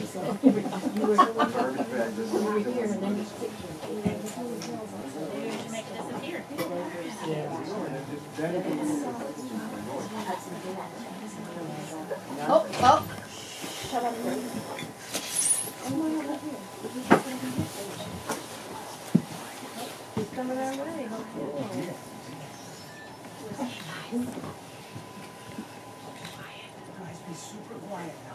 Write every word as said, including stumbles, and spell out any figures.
so you were over here and then you stick Maybe we should make it disappear. Oh, oh. He's coming our way. Guys, be super quiet.